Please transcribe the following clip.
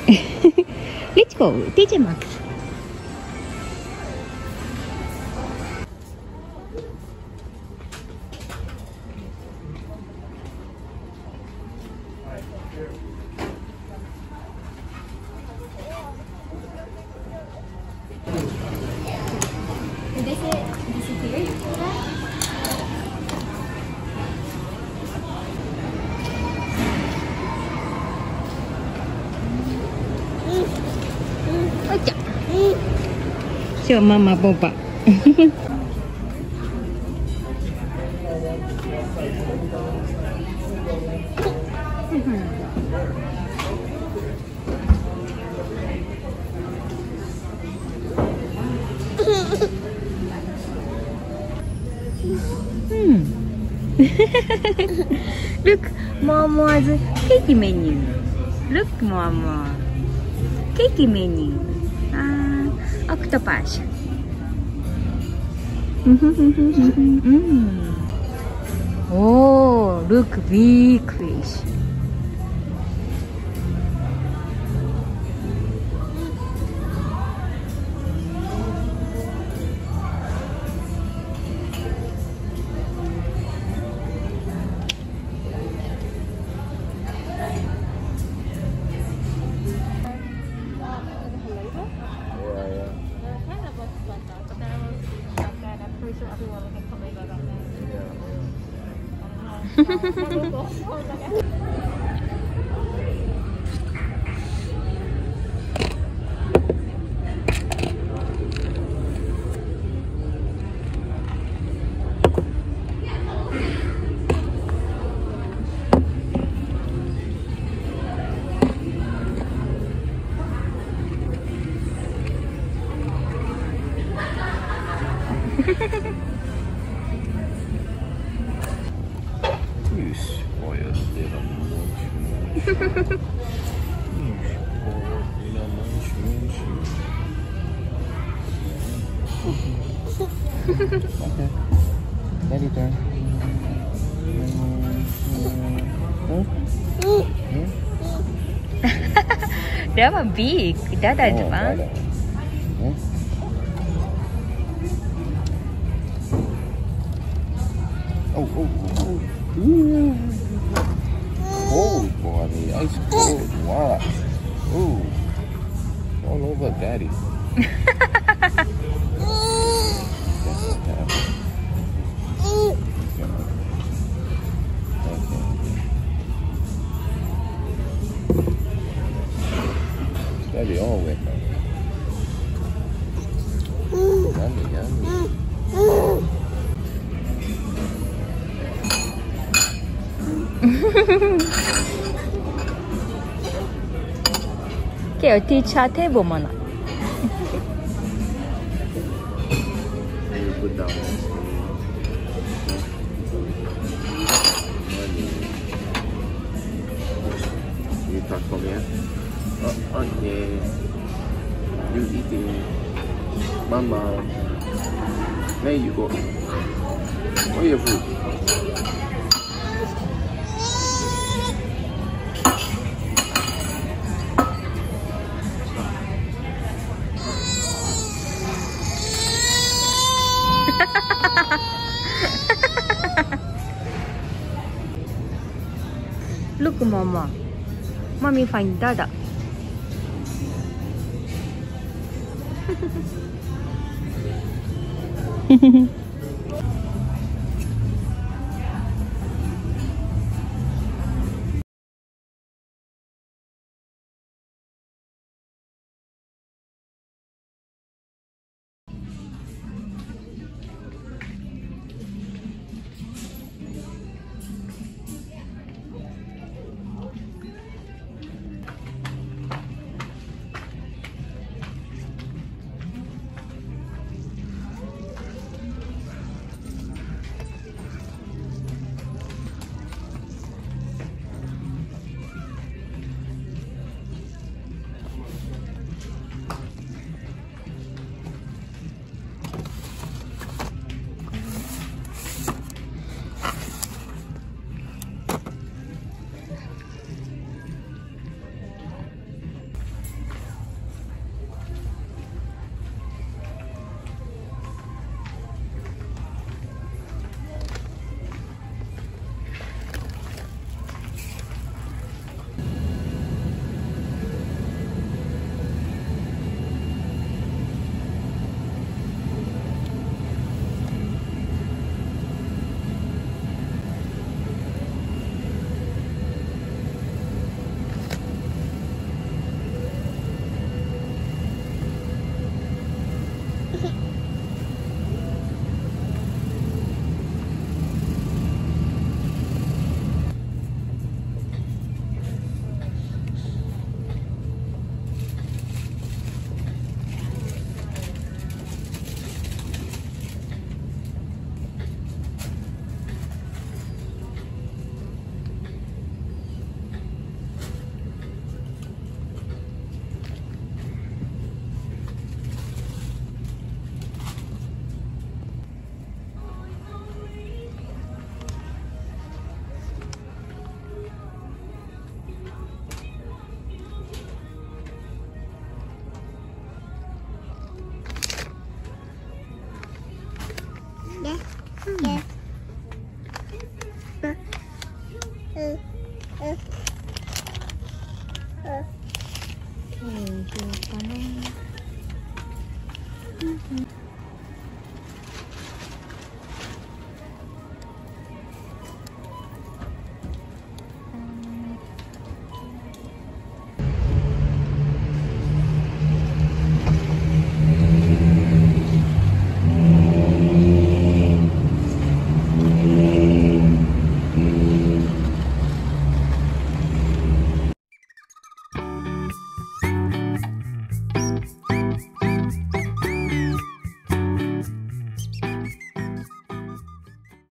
Let's go, TJ Maxx. Did they say it disappeared? Ocha. Show Mama Boba. Look, Mama's cake menu. Look, Mama. Cake menu. Octopus. Oh, look, big fish. Okay. Daddy turn. That was big. Dada is one. Cold, boy. Ice cold. Wow. Ooh. All over Daddy. Daddy all wet now. Yummy, yummy. Okay, I'll teach her table manner. You put down money. You talk from here? Oh, okay. You eating. Mama. There you go. Where your food? Look, Mama. Mommy find Dada. どうしようかな。